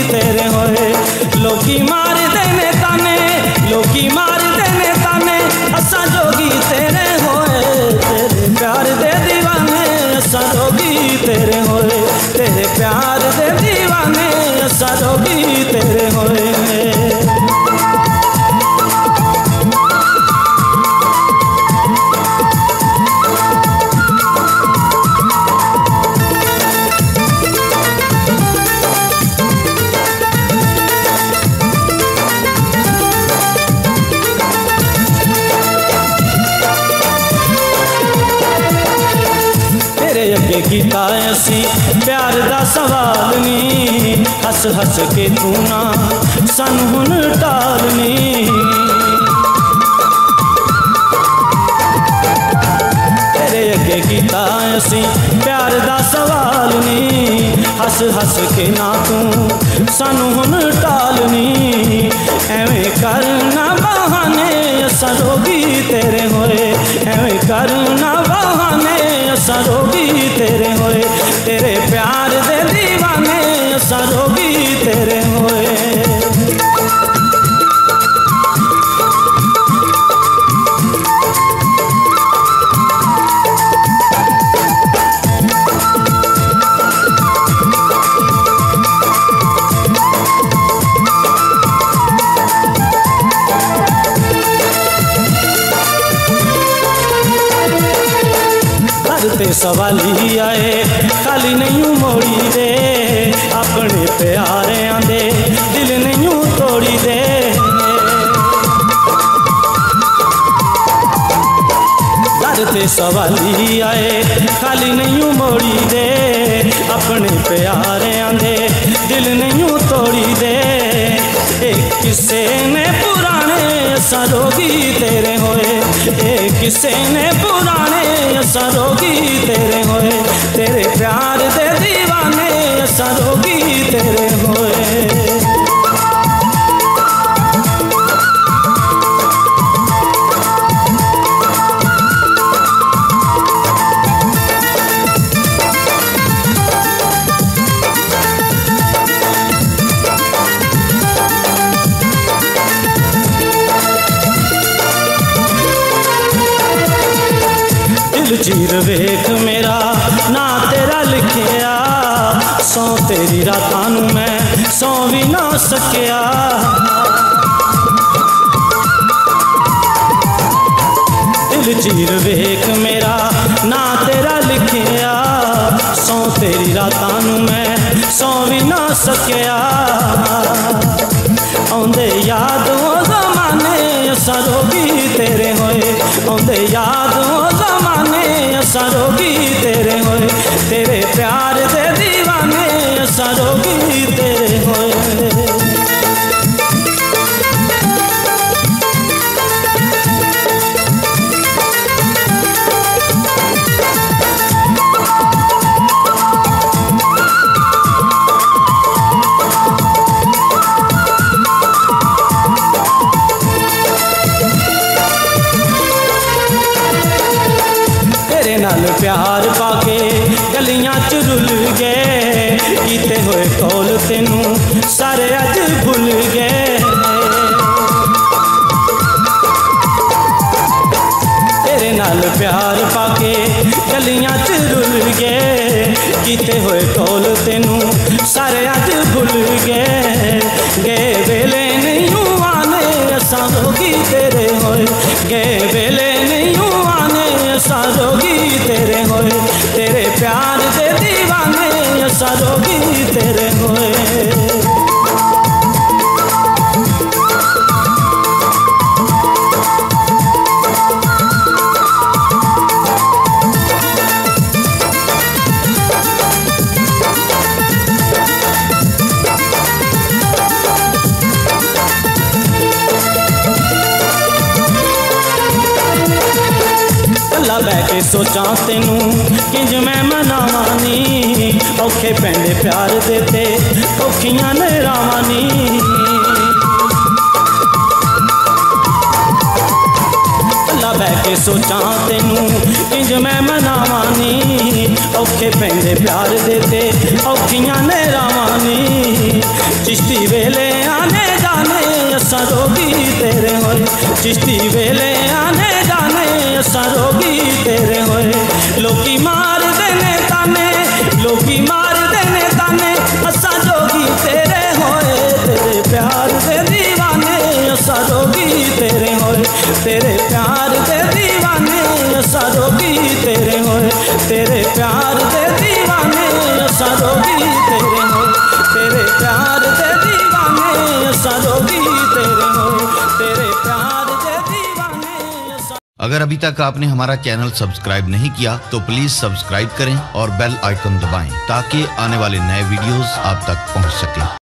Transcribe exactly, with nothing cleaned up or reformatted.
तेरे होए। लोकी मार देने ताने, लोकी मार देने ताने, असा जोगी तेरे होए। तेरे प्यार दे दीवाने असा जोगी तेरे होए। तेरे प्यार दे दीवाने असा जोगी तेरे होए। अगे कीता असी प्यार दा सवाल नी, हस हस के तू ना सानू हुण टालनी। तेरे अगे कीता असी प्यार दा सवाल नी, हस हस के ना तू सानू हुण टालनी। एवें करना बहाने असा रोगी तेरे होए। एवें करना बहाने असा रोगी तेरे होए। तेरे प्यार दे दीवाने असा रोगी तेरे होए। ते सवाली आए खाली नहीं मोड़ी दे, अपने प्यारे आंदे दिल नहीं तोड़ी दे। दर ते सवाली आए खाली नहीं मोड़ी दे, अपने प्यारे आंदे दिल नहीं तोड़ी दे। एक किसे ने पुराने असा रोगी तेरे होए। एक किसे ने पुराने असा रोगी तेरे होए। तेरे प्यार दे दीवाने असा रोगी तेरे होए। चीर वेख मेरा ना तेरा लिखिया, सौ तेरी रातां नू मैं सौ भी ना सकिया। दिल चीर वेख मेरा ना तेरा लिखिया, सौ तेरी रातां नू मैं सौ भी ना सकिया। औंदे याद ओ ज़माने असा रोगी तेरे होए। औंदे याद ओ ज़माने असा रोगी तेरे होए। तेरे प्यार दे दीवाने असा रोगी तेरे होए। प्यार पाके गलियां च रुल गए, कीते हुए कौल तेनू सारे अज भुल गए। तेरे नाल प्यार पाके गलियां च रुल गए, कीते हुए कौल तेनू सारे अज भुल गए। गए वेले नहीं आने असा रोगी तेरे होए। गए वेले नहीं आने असा रोगी तेरे होए। तेरे प्यार दे दीवाने असा रोगी तेरे होए। बह के सोचा तेनू किंज मैं मनावानी, औखे पैंदे प्यार देते औखियां ने रावानी। अल्लाह बह के सोचा तेनू किंज मैं मनावानी, औखे पैंदे प्यार देते औखियां ने रावानी। चिश्ती वेले आने जाने असा रोगी तेरे होए, चिश्ती वेले आने जाने असा रोगी तेरे होए। लोकी मार देने ताने, लोकी मार देने ताने, असा जोगी तेरे होए। तेरे प्यार दे दीवाने असा रोगी तेरे होए, तेरे प्यार दे दीवाने असा रोगी तेरे होए, तेरे प्यार दे दीवाने असा रोगी तेरे होए, तेरे प्यार दे दीवाने असा रोगी तेरे होए, तेरे प्यार दे दीवाने असा। अगर अभी तक आपने हमारा चैनल सब्सक्राइब नहीं किया तो प्लीज सब्सक्राइब करें और बेल आइकन दबाएं ताकि आने वाले नए वीडियोस आप तक पहुंच सकें।